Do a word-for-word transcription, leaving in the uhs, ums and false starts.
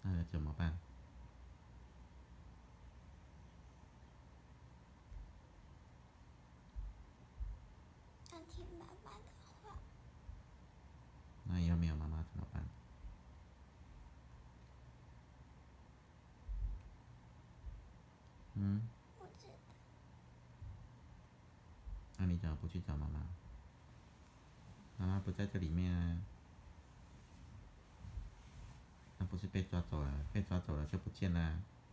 那怎么办？ 要听妈妈的话。 那以后没有妈妈怎么办？嗯？ 不知道。 那你怎么不去找妈妈？妈妈不在这里面啊。那不是被抓走了？被抓走了就不见了啊。